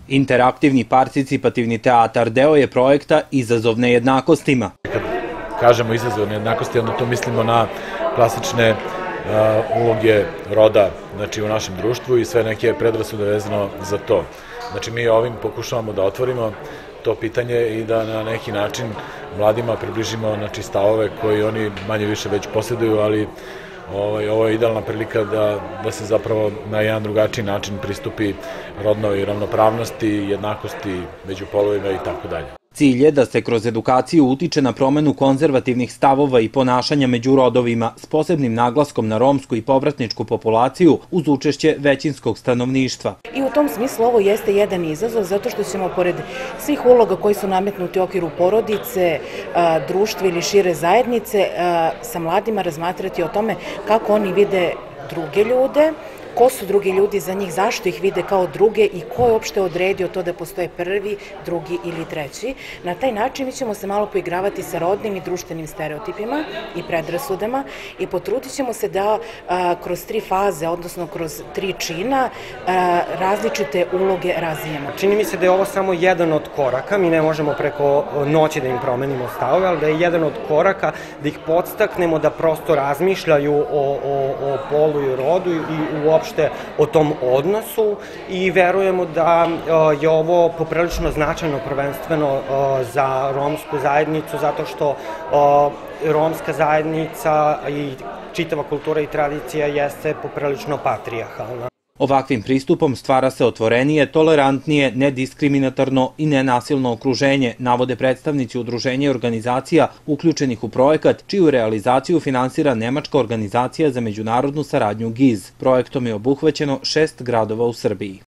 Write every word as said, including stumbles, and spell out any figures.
Interaktivni participativni teatar deo je projekta Izazov nejednakostima. Kad kažemo izazov nejednakosti, onda to mislimo na klasične uloge roda znači, u našem društvu i sve neke predrasude vezano za to. Znači mi ovim pokušavamo da otvorimo to pitanje i da na neki način mladima približimo znači, stavove koji oni manje više već posjeduju, ali ovaj, ovo je idealna prilika da, da se zapravo na jedan drugačiji način pristupi rodnoj ravnopravnosti, jednakosti među polovima i tako dalje. Cilj je da se kroz edukaciju utiče na promenu konzervativnih stavova i ponašanja među rodovima s posebnim naglaskom na romsku i povratničku populaciju uz učešće većinskog stanovništva. I u tom smislu ovo jeste jedan izazov zato što ćemo pored svih uloga koji su nametnuti u okviru porodice, društva ili šire zajednice sa mladima razmatrati o tome kako oni vide druge ljude, ko su drugi ljudi za njih, zašto ih vide kao druge i ko je uopšte odredio to da postoje prvi, drugi ili treći. Na taj način mi ćemo se malo poigravati sa rodnim i društvenim stereotipima i predrasudama i potrudit ćemo se da a, kroz tri faze, odnosno kroz tri čina, a, različite uloge razvijemo. Čini mi se da je ovo samo jedan od koraka, mi ne možemo preko noći da im promenimo stavove, ali da je jedan od koraka da ih podstaknemo da prosto razmišljaju o, o, o polu i rodu i uopšte o tom odnosu i verujemo da je ovo poprilično značajno prvenstveno za romsku zajednicu zato što romska zajednica i čitava kultura i tradicija jeste poprilično patrijarhalna. Ovakvim pristupom stvara se otvorenije, tolerantnije, nediskriminatorno i nenasilno okruženje, navode predstavnici udruženja i organizacija uključenih u projekat, čiju realizaciju finansira Nemačka organizacija za međunarodnu saradnju G I Z. Projektom je obuhvaćeno šest gradova u Srbiji.